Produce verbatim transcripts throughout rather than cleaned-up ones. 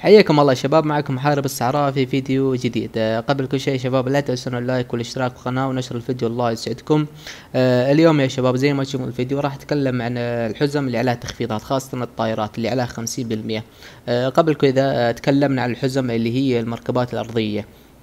حياكم الله يا شباب، معكم محارب السعراء في فيديو جديد. آه، قبل كل شيء شباب لا تنسون اللايك والاشتراك في القناة ونشر الفيديو، الله يسعدكم. آه اليوم يا شباب زي ما تشوفون الفيديو راح اتكلم عن آه، الحزم اللي عليها تخفيضات، خاصة الطائرات اللي عليها خمسين بالمية. آه قبل كذا آه، تكلمنا عن الحزم اللي هي المركبات الأرضية،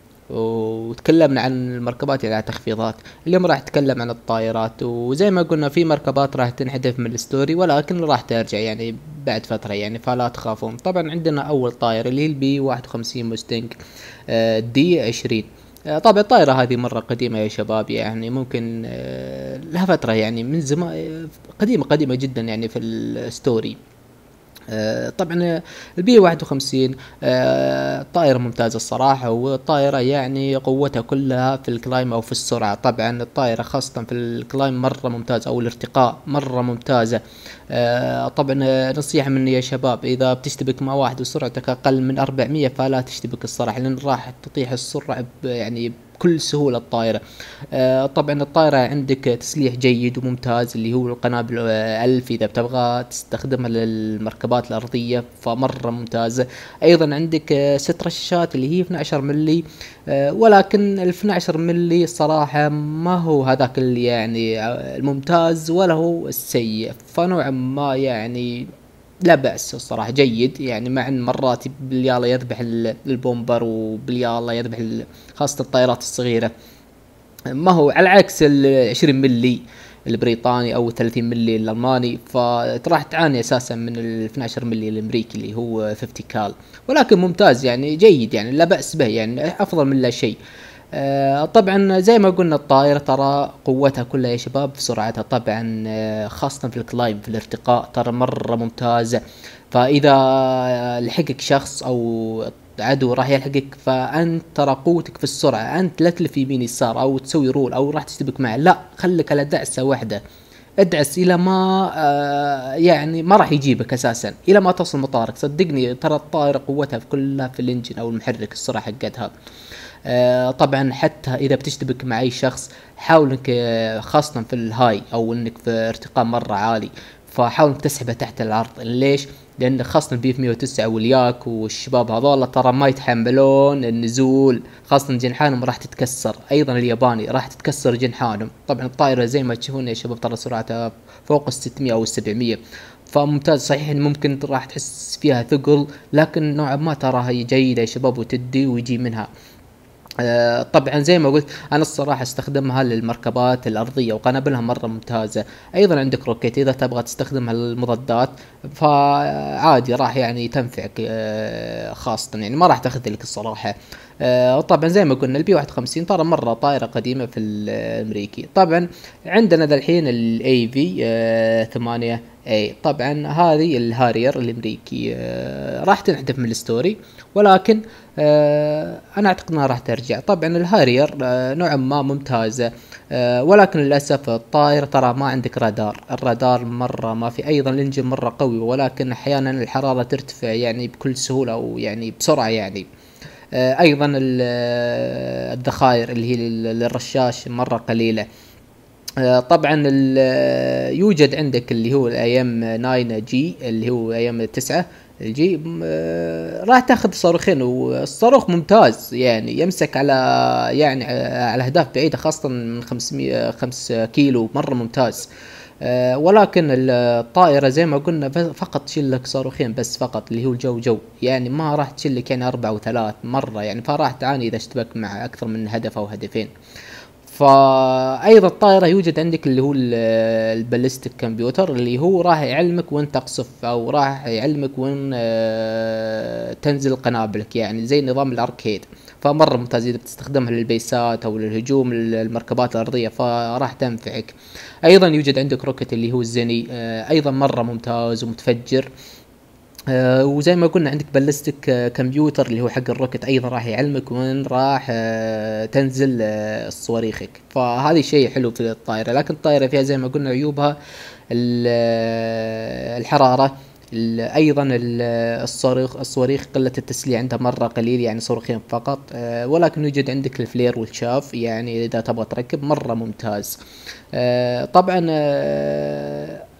وتكلمنا عن المركبات اللي عليها تخفيضات. اليوم راح اتكلم عن الطائرات، وزي ما قلنا في مركبات راح تنحذف من الستوري ولكن راح ترجع يعني بعد فترة، يعني فلا تخافون. طبعا عندنا اول طائرة اللي هي البي واحد وخمسين موستنج آه، دي عشرين. آه، طبعا الطائرة هذه مرة قديمة يا شباب، يعني ممكن آه، لها فترة، يعني من زمان، آه، قديمة قديمة جدا يعني في الستوري. آه، طبعا البي واحد وخمسين آه، طائرة ممتازة الصراحة، والطائرة يعني قوتها كلها في الكلايم أو في السرعة. طبعا الطائرة خاصة في الكلايم مرة ممتازة، أو الارتقاء مرة ممتازة. آه، طبعا آه، نصيحة مني يا شباب، إذا بتشتبك مع واحد وسرعتك أقل من أربعمية فلا تشتبك الصراحة، لأن راح تطيح السرعة ب- يعني بكل سهولة الطائرة. آه، طبعا الطائرة عندك تسليح جيد وممتاز اللي هو القنابل آه، ألف، إذا بتبغى تستخدمها للمركبات الأرضية فمرة ممتازة. أيضا عندك آه، ست رشاشات اللي هي اثنا عشر ملي، آه، ولكن ال اثنا عشر ملي الصراحة ما هو هذاك اللي يعني آه، الممتاز ولا هو السيء، فنوعا ما يعني لا بأس الصراحة، جيد يعني. مع ان مرات باليالا يذبح ال- البومبر، وباليالا يذبح ال- خاصة الطائرات الصغيرة. ما هو على عكس ال عشرين ملي البريطاني او ثلاثين ملي الالماني، فراح تعاني اساسا من ال اثنا عشر ملي الامريكي اللي هو خمسين كال. ولكن ممتاز يعني، جيد يعني، لا بأس به يعني، افضل من لا شيء. آه، طبعا زي ما قلنا الطائرة ترى قوتها كلها يا شباب في سرعتها. طبعا آه، خاصة في الكلايم في الارتقاء ترى مرة ممتازة. فإذا آه، لحقك شخص أو عدو راح يلحقك، فأنت ترى قوتك في السرعة، أنت لا تلف يمين يسار أو تسوي رول أو راح تشتبك معه، لا خليك على دعسة واحدة، ادعس الى ما آه يعني ما راح يجيبك اساسا الى ما توصل مطارك. صدقني ترى الطائرة قوتها في كلها في الانجن او المحرك، السرعة حقتها. آه، طبعا حتى اذا بتشتبك مع اي شخص حاول انك آه، خاصة في الهاي او انك في ارتقاء مرة عالي، فحاول انك تسحبه تحت الارض. ليش؟ لان خاصة بي مية وتسعة والياك والشباب هذول ترى ما يتحملون النزول، خاصة جنحانهم راح تتكسر. ايضا الياباني راح تتكسر جنحانهم. طبعا الطائرة زي ما تشوفون يا شباب ترى سرعتها فوق ال ستمية او ال سبعمية، فممتاز. صحيح إن ممكن راح تحس فيها ثقل، لكن نوعا ما ترى هي جيدة يا شباب، وتدي ويجي منها. آه، طبعا زي ما قلت انا الصراحه استخدمها للمركبات الارضيه وقنابلها مره ممتازه. ايضا عندك روكيت اذا تبغى تستخدمها للمضادات فعادي راح يعني تنفعك، آه، خاصه يعني ما راح تاخذ لك الصراحه. آه، طبعا زي ما قلنا البي واحد وخمسين ترى مره طائره قديمه في الامريكي. طبعا عندنا ذا الحين الاي في ثمانية اي، طبعا هذه الهارير الامريكي آه، راح تنحذف من الستوري، ولكن آه، انا اعتقد انها راح ترجع. طبعا الهارير آه، نوعا ما ممتازة، آه، ولكن للاسف الطائرة ترى ما عندك رادار، الرادار مرة ما في. ايضا الانجن مرة قوي، ولكن احيانا الحرارة ترتفع يعني بكل سهولة او يعني بسرعة يعني. آه، ايضا ال- آه، الذخائر اللي هي لل- للرشاش مرة قليلة. آه، طبعا ال- آه، يوجد عندك اللي هو الايام تسعة جي اللي هو ايام تسعة الجي، م- آه، راح تاخذ صاروخين، والصاروخ ممتاز يعني يمسك على يعني آه، على اهداف بعيدة، خاصة من خمسمية خمسة كيلو، مرة ممتاز. آه، ولكن الطائرة زي ما قلنا ف- فقط تشيل لك صاروخين بس فقط اللي هو الجو جو، يعني ما راح تشيل لك يعني أربعة وثلاث مرة يعني، فراح تعاني إذا اشتبك مع أكثر من هدف أو هدفين. فايضا الطائره يوجد عندك اللي هو ال- الباليستيك كمبيوتر اللي هو راح يعلمك وين تقصف، او راح يعلمك وين آه، تنزل قنابلك، يعني زي نظام الاركيد. فمره ممتاز اذا بتستخدمها للبيسات او للهجوم المركبات الارضيه فراح تنفعك. ايضا يوجد عندك روكت اللي هو الزني، آه، ايضا مره ممتاز ومتفجر. آه وزي ما قلنا عندك بالستيك آه كمبيوتر اللي هو حق الروكت، ايضا راح يعلمك وين راح آه تنزل آه صواريخك، فهذا شيء حلو في الطائرة. لكن الطائرة فيها زي ما قلنا عيوبها ال- آه، الحرارة، ال- ايضا ال- الصاروخ الصواريخ قلة التسليح عندها مرة قليل، يعني صاروخين فقط. آه ولكن يوجد عندك الفلير والشاف، يعني اذا تبغى تركب مرة ممتاز. آه طبعا آه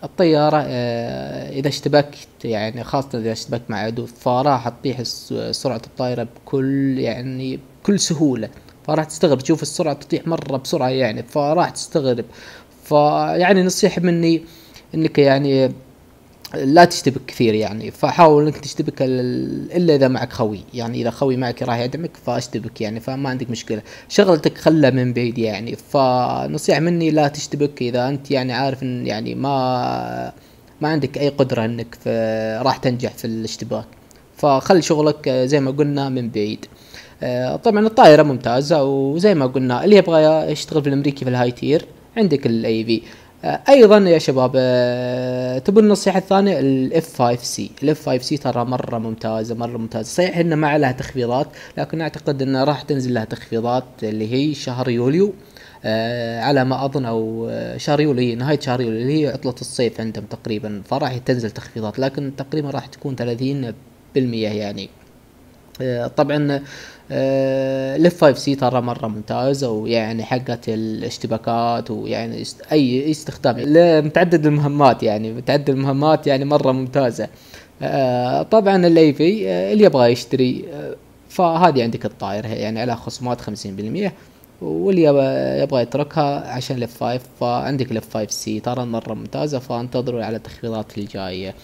الطيارة آه، إذا اشتبكت يعني خاصة إذا اشتبكت مع عدو فراح تطيح الس- سرعة الطائرة بكل يعني بكل سهولة. فراح تستغرب تشوف السرعة تطيح مرة بسرعة يعني، فراح تستغرب. فيعني نصيحة مني انك يعني لا تشتبك كثير يعني، فحاول انك تشتبك ال- الا اذا معك خوي، يعني اذا خوي معك راح يدعمك فاشتبك يعني، فما عندك مشكلة. شغلتك خلها من بعيد يعني، فنصيحة مني لا تشتبك اذا انت يعني عارف ان يعني ما ما عندك اي قدرة انك في راح تنجح في الاشتباك. فخلي شغلك آه، زي ما قلنا من بعيد. آه، طبعا الطائرة ممتازة، وزي ما قلنا اللي يبغى يشتغل في الامريكي في الهاي تير عندك الاي في. ايضا يا شباب آه، تبون النصيحة الثانية الاف خمسة سي. الاف خمسة سي ترى مرة ممتازة مرة ممتازة، صحيح انه ما لها تخفيضات لكن اعتقد انه راح تنزل لها تخفيضات اللي هي شهر يوليو. آه على ما اظن او آه، شهر يوليو، هي نهاية شهر يوليو اللي هي عطلة الصيف عندهم تقريبا، فراح تنزل تخفيضات لكن تقريبا راح تكون ثلاثين بالمية يعني. آه، طبعا الاف خمسة سي ترى مرة ممتازة، ويعني حقت الاشتباكات ويعني است- اي استخدام متعدد المهمات يعني متعدد المهمات يعني مرة ممتازة. آه، طبعا الاي في اللي يبغى يشتري آه، فهذه عندك الطائرة يعني على خصومات خمسين بالمية، واللي يبغى يبغى يتركها عشان الاف خمسة فعندك الاف خمسة سي ترى مرة ممتازة، فانتظروا على التخفيضات الجاية.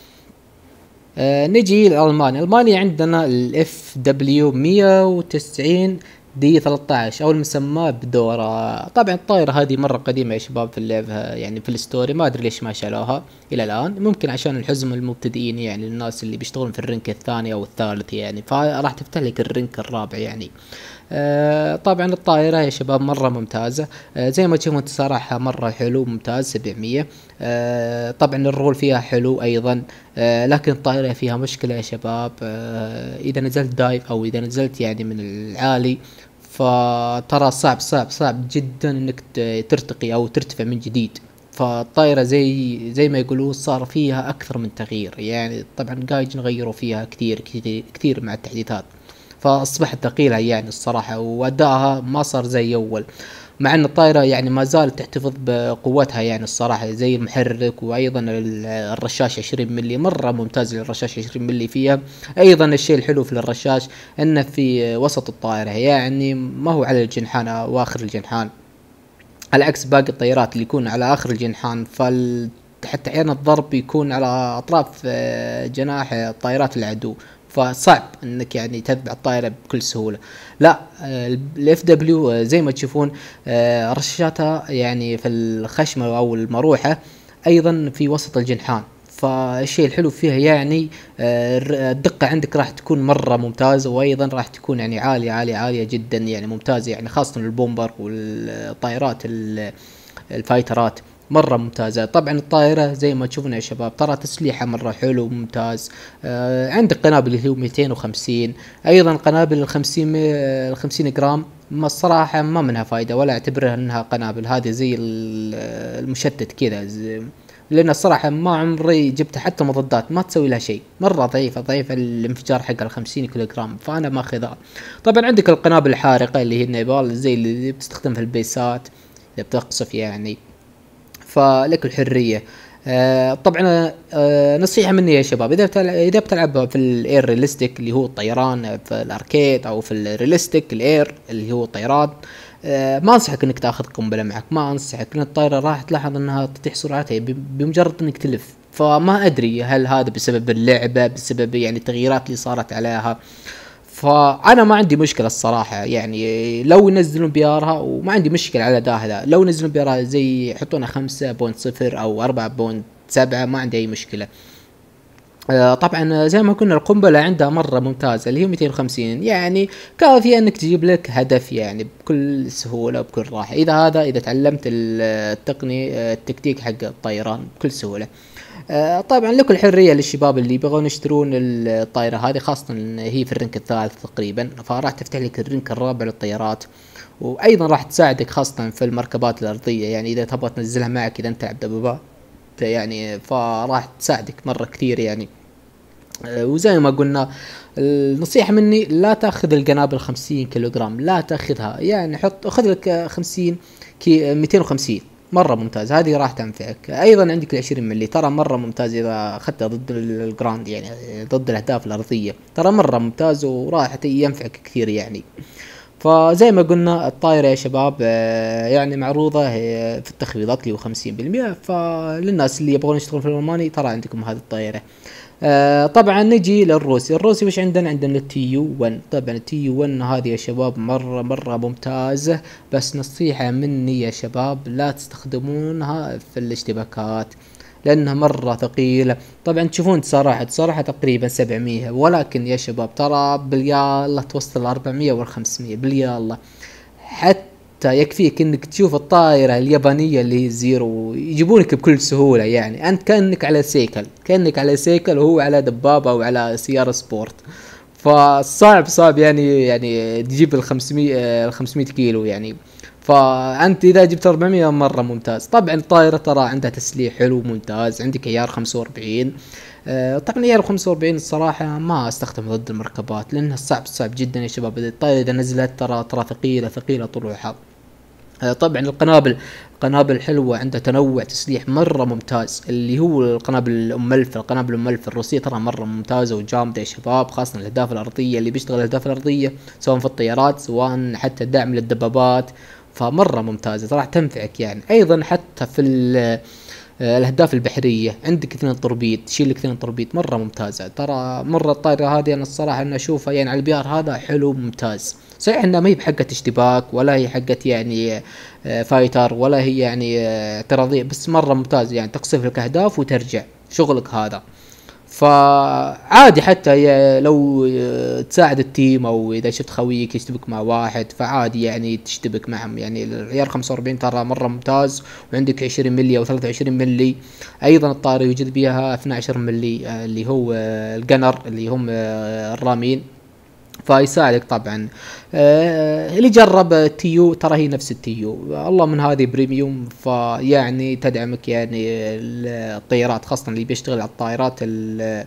آه نجي لألمانيا. ألمانيا عندنا الاف دبليو مية وتسعين دي ثلاثة عشر او المسمى بدورة. طبعا الطائرة هذه مرة قديمة يا شباب في اللعبة يعني في الستوري، ما ادري ليش ما شالوها الى الان، ممكن عشان الحزم المبتدئين يعني الناس اللي بيشتغلون في الرنك الثاني او الثالث يعني، فراح تفتح لك الرنك الرابع يعني. آه طبعا الطائرة يا شباب مرة ممتازة. آه زي ما تشوفون تسارعها مرة حلو ممتاز سبعمية. آه طبعا الرول فيها حلو ايضا. آه لكن الطائرة فيها مشكلة يا شباب، آه اذا نزلت دايف او اذا نزلت يعني من العالي فترى صعب صعب صعب جدا انك ت- ترتقي او ترتفع من جديد. فالطائرة زي زي ما يقولون صار فيها اكثر من تغيير يعني، طبعا جايجن غيروا فيها كثير كثير كثير مع التحديثات، فاصبحت ثقيلة يعني الصراحة، وادائها ما صار زي اول. مع ان الطائرة يعني ما زالت تحتفظ بقوتها يعني الصراحة، زي المحرك وايضا ال- الرشاش عشرين ملي مرة ممتاز للرشاش عشرين ملي فيها. ايضا الشيء الحلو في الرشاش انه في وسط الطائرة يعني ما هو على الجنحان او اخر الجنحان، على عكس باقي الطيارات اللي يكون على اخر الجنحان، فال حتى احيانا الضرب يكون على اطراف آه، جناح طائرات العدو، فصعب انك يعني تتبع الطائرة بكل سهولة. لا الاف دبليو زي ما تشوفون آه، رشاشاتها يعني في الخشمة او المروحة ايضا في وسط الجنحان، فالشيء الحلو فيها يعني آه، الر- الدقة عندك راح تكون مرة ممتازة، وايضا راح تكون يعني عالية عالية عالية جدا يعني ممتازة يعني، خاصة البومبر والطائرات ال- الفايترات مرة ممتازة. طبعا الطائرة زي ما تشوفون يا شباب ترى تسليحها مرة حلو وممتاز. آه عندك قنابل اللي هو مئتين وخمسين، ايضا قنابل الخمسين الخمسين جرام ما الصراحة ما منها فايدة ولا اعتبرها انها قنابل، هذه زي ال- المشتت كذا زي- لان الصراحة ما عمري جبتها حتى مضادات ما تسوي لها شيء، مرة ضعيفة ضعيفة الانفجار حق الخمسين كيلو جرام، فانا ماخذها. طبعا عندك القنابل الحارقة اللي هي النيبال زي اللي بتستخدم في البيسات اذا بتقصف يعني، فلك الحرية. آه طبعا آه نصيحة مني يا شباب، اذا بتلعب اذا بتلعب في الاير ريلستيك اللي هو الطيران في الاركيد، او في الريلستيك الاير اللي هو الطيران، آه ما انصحك انك تاخذ قنبلة معك، ما انصحك لان الطائرة راح تلاحظ انها تطيح سرعتها بمجرد انك تلف. فما ادري هل هذا بسبب اللعبة بسبب يعني التغييرات اللي صارت عليها، فانا ما عندي مشكله الصراحه يعني لو ينزلون بيارها، وما عندي مشكله على ده هذا لو ينزلون بيارها زي يحطونها خمسة فاصلة صفر او أربعة فاصلة سبعة ما عندي اي مشكله. آه، طبعا زي ما قلنا القنبله عندها مره ممتازه اللي هي مئتين وخمسين يعني، كافيه انك تجيب لك هدف يعني بكل سهوله وبكل راحه، اذا هذا اذا تعلمت التقني التكتيك حق الطيران بكل سهوله. آه، طبعا لكل حرية للشباب اللي يبغون يشترون الطائرة هذه، خاصة إن هي في الرنك الثالث تقريبا، فراح تفتح لك الرنك الرابع للطيارات، وايضا راح تساعدك خاصة في المركبات الارضية يعني اذا تبغى تنزلها معك اذا انت تلعب دبابات يعني، فراح تساعدك مرة كثير يعني. آه، وزي ما قلنا النصيحة مني لا تاخذ القنابل خمسين كيلو جرام، لا تاخذها يعني، حط خذ لك خمسين كي مئتين وخمسين مرة ممتاز، هذه راح تنفعك. ايضا عندك العشرين ملي، ترى مرة ممتاز اذا اخذتها ضد الجراند يعني ضد الاهداف الارضية، ترى مرة ممتاز وراح ينفعك كثير يعني. فزي ما قلنا الطائرة يا شباب آه، يعني معروضة آه، في التخفيضات اللي هو خمسين بالمئة، فللناس اللي يبغون يشتغلون في الألماني ترى عندكم هذه الطائرة. آه طبعا نجي للروسي. الروسي وش عندنا؟ عندنا التي يو واحد. طبعا التي يو واحد هذه يا شباب مرة مرة ممتازة، بس نصيحة مني يا شباب لا تستخدمونها في الاشتباكات لانها مرة ثقيلة. طبعا تشوفون صراحة صراحة تقريبا سبعمية، ولكن يا شباب ترى باليالله توصل أربعمية والخمسمية باليالله. حتى يكفيك انك تشوف الطائرة اليابانية اللي هي الزيرو يجيبونك بكل سهولة، يعني انت كأنك على سيكل كأنك على سيكل وهو على دبابة او على سيارة سبورت. فصعب صعب يعني يعني تجيب ال خمسمية ال خمسمية كيلو يعني. فانت اذا جبت أربعمية مرة ممتاز. طبعا الطائرة ترى عندها تسليح حلو ممتاز، عندك عيار خمسة وأربعين. آه طبعا عيار خمسة وأربعين الصراحة ما استخدم ضد المركبات لانها صعب صعب جدا يا شباب. الطائرة اذا نزلت ترى ترى ثقيلة ثقيلة طلوعها. آه طبعا القنابل قنابل حلوة، عندها تنوع تسليح مرة ممتاز، اللي هو القنابل ام الف. القنابل ام الف الروسية ترى مرة ممتازة وجامدة يا شباب، خاصة الاهداف الارضية اللي بيشتغل الاهداف الارضية سواء في الطيارات سواء حتى دعم للدبابات، فمرة ممتازة راح تنفعك يعني. ايضا حتى في الاهداف البحرية عندك اثنين طربيد، تشيل لك اثنين طربيد مرة ممتازة. ترى مرة الطائرة هذه انا الصراحة اني اشوفها يعني على البي ار هذا حلو ممتاز. صحيح انها ما هي بحقة اشتباك ولا هي حقة يعني فايتر ولا هي يعني اعتراضية، بس مرة ممتاز يعني تقصف لك اهداف وترجع شغلك هذا. فعادي حتى لو تساعد التيم او اذا شفت خويك يشتبك مع واحد فعادي يعني تشتبك معهم يعني. العيار خمسة وأربعين ترى مرة ممتاز، وعندك عشرين ملي او ثلاثة وعشرين ملي. ايضا الطائرة يوجد بها اثني عشر ملي اللي هو الجنر اللي هم الرامين، فيساعدك طبعا. آه اللي جرب تيو ترى هي نفس التيو، الله من هذه بريميوم، فيعني تدعمك يعني الطيارات خاصة اللي بيشتغل على الطائرات آه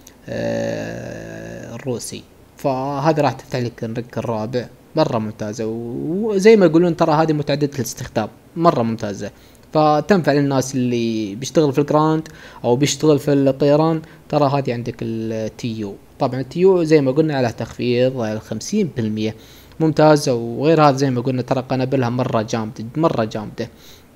الروسي. فهذا راح تفتح لك الرك الرابع مرة ممتازة، وزي ما يقولون ترى هذه متعددة الاستخدام مرة ممتازة، فتنفع للناس اللي بيشتغل في الجراند او بيشتغل في الطيران. ترى هذه عندك التيو. طبعا التيو زي ما قلنا على تخفيض الخمسين بالمية ممتازة، وغير هذا زي ما قلنا ترى قنابلها مرة جامدة مرة جامدة.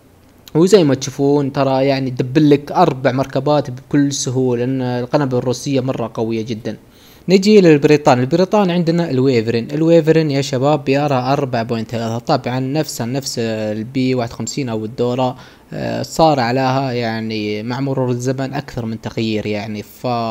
وزي ما تشوفون ترى يعني تدبلك اربع مركبات بكل سهولة لان القنابل الروسية مرة قوية جدا. نجي للبريطان. البريطان عندنا الويفرين. الويفرين يا شباب بيارها أربعة فاصلة ثلاثة، طبعا نفسها نفس البي واحد وخمسين او الدورة. صار عليها يعني مع مرور الزمن اكثر من تغيير يعني،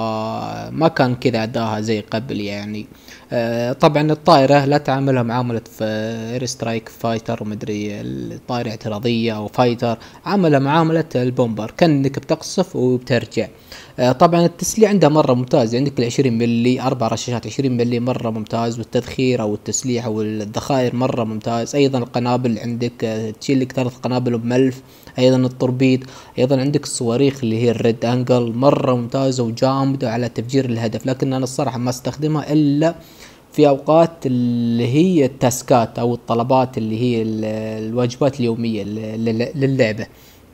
فما كان كذا اداها زي قبل يعني. طبعا الطائرة لا تعاملها معاملة اير سترايك فايتر ومدري الطائرة اعتراضية او فايتر، عاملها معاملة البومبر كأنك بتقصف وبترجع. طبعا التسليح عندها مرة ممتاز، عندك العشرين ملي اربع رشاشات عشرين ملي مرة ممتاز، والتذخير او التسليح او الذخائر مرة ممتاز. ايضا القنابل عندك تشيل لك ثلاث قنابل بملف. ايضا الطربيد، ايضا عندك الصواريخ اللي هي الريد انجل مرة ممتازة وجامدة على تفجير الهدف، لكن انا الصراحة ما استخدمها الا في اوقات اللي هي التاسكات او الطلبات اللي هي الواجبات اليومية للعبة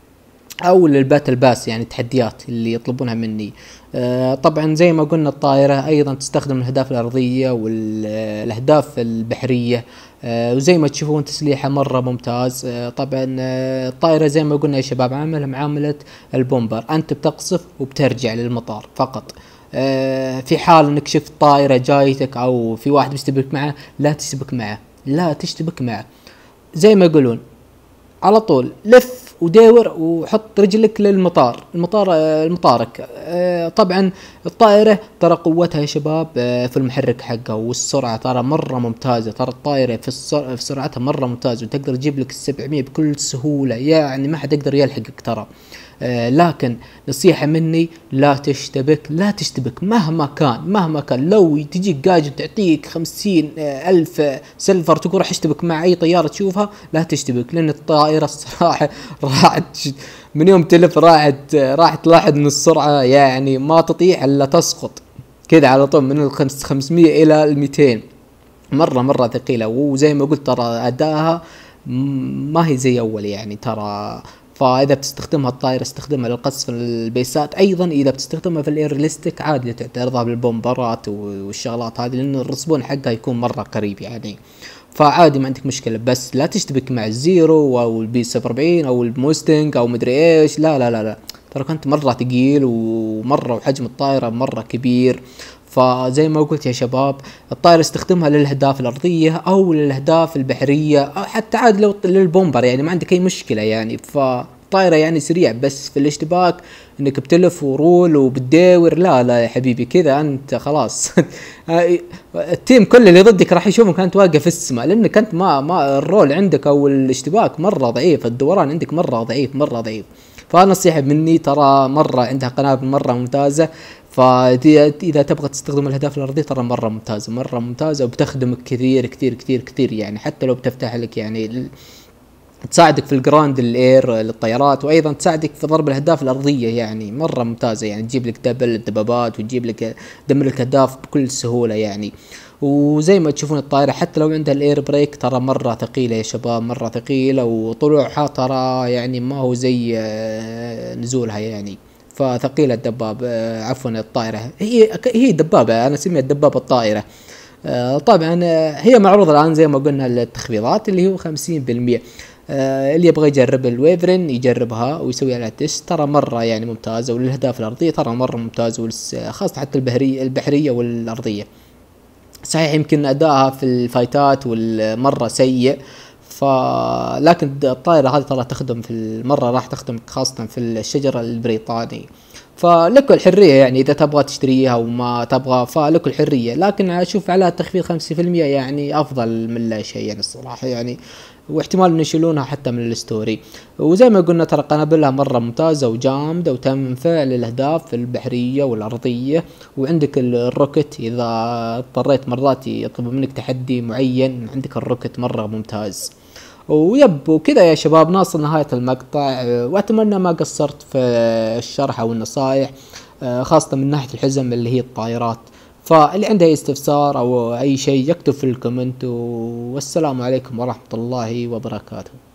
او للباتل باس يعني التحديات اللي يطلبونها مني. آه طبعا زي ما قلنا الطائرة ايضا تستخدم الاهداف الارضية والاهداف البحرية. آه وزي ما تشوفون تسليحها مرة ممتاز. آه طبعا آه الطائرة زي ما قلنا يا شباب عاملها معاملة البومبر، انت بتقصف وبترجع للمطار فقط. آه في حال انك شفت طائرة جايتك او في واحد بيشتبك معه لا تشتبك معه لا تشتبك معه زي ما يقولون على طول لف ودور وحط رجلك للمطار المطار المطارك. طبعا الطائرة ترى قوتها يا شباب في المحرك حقها والسرعة ترى مرة ممتازة. ترى الطائرة في, السر... في سرعتها مرة ممتازة وتقدر تجيب لك السبعمية بكل سهولة، يعني ما حد يقدر يلحقك ترى. آه لكن نصيحة مني لا تشتبك لا تشتبك مهما كان مهما كان. لو تجيك قاجب تعطيك خمسين آه ألف آه سيلفر تقول راح اشتبك مع أي طيارة تشوفها لا تشتبك، لأن الطائرة الصراحة راحت من يوم تلف راحت آه راحت تلاحظ من السرعة يعني ما تطيح إلا تسقط كذا على طول من الخمسمية إلى الميتين، مرة مرة ثقيلة. وزي ما قلت ترى أداها ما هي زي أول يعني، ترى فاذا بتستخدمها الطائرة استخدمها للقصف البيسات، ايضا اذا بتستخدمها في الايرليستيك عادي تعترضها بالبومبرات والشغلات هذه، لانه الرسبون حقها يكون مرة قريب يعني، فعادي ما عندك مشكلة. بس لا تشتبك مع الزيرو او البي سبعة وأربعين او الموستنج او مدري ايش، لا لا لا لا، ترى كنت مرة ثقيل ومرة وحجم الطائرة مرة كبير. فزي ما قلت يا شباب، الطائرة استخدمها للأهداف الأرضية أو للأهداف البحرية أو حتى عاد لو للبومبر، يعني ما عندك أي مشكلة يعني. فطائرة يعني سريع، بس في الاشتباك انك بتلف ورول وبتداور، لا لا يا حبيبي كذا انت خلاص التيم كل اللي ضدك راح يشوفك انت واقف في السماء، لانك انت ما ما الرول عندك او الاشتباك مرة ضعيف، الدوران عندك مرة ضعيف مرة ضعيف. فنصيحة مني، ترى مرة عندها قنابل مرة ممتازة، فإذا تبغى تستخدم الأهداف الأرضية ترى مرة ممتازة مرة ممتازة، وبتخدمك كثير كثير كثير كثير يعني. حتى لو بتفتح لك يعني تساعدك في الجراند الاير للطيارات، وايضا تساعدك في ضرب الاهداف الارضيه، يعني مره ممتازه يعني، تجيب لك دبل الدبابات وتجيب لك دمر لك اهداف بكل سهوله يعني. وزي ما تشوفون الطائره حتى لو عندها الاير بريك ترى مره ثقيله يا شباب، مره ثقيله، وطلوعها ترى يعني ما هو زي نزولها يعني. فثقيله الدباب، عفوا الطائره، هي هي دبابه، انا اسميها الدبابه الطائره. طبعا هي معروضه الان زي ما قلنا التخفيضات اللي هو خمسين بالمية. آه اللي يبغى يجرب الويفرين يجربها ويسوي على تيست، ترى مرة يعني ممتازة، وللأهداف الأرضية ترى مرة ممتازة، خاصة حتى البحرية البحرية والأرضية. صحيح يمكن أدائها في الفايتات والمرة سيء، ف لكن الطائرة هذه ترى تخدم في المرة، راح تخدم خاصة في الشجر البريطاني. فلك الحرية يعني، إذا تبغى تشتريها وما تبغى فلك الحرية، لكن أشوف على تخفيض خمسين بالمية يعني أفضل من لا شيء يعني الصراحة يعني، واحتمال إن يشيلونها حتى من الستوري. وزي ما قلنا ترى قنابلها مرة ممتازة وجامدة وتنفع للأهداف البحرية والأرضية. وعندك الروكت إذا اضطريت مرات يطلب منك تحدي معين، عندك الروكت مرة ممتاز. ويب وكذا يا شباب ناصل نهاية المقطع، وأتمنى ما قصرت في الشرح أو النصائح، خاصة من ناحية الحزم اللي هي الطائرات. فاللي عنده أي استفسار أو أي شيء يكتب في الكومنت، والسلام عليكم ورحمة الله وبركاته.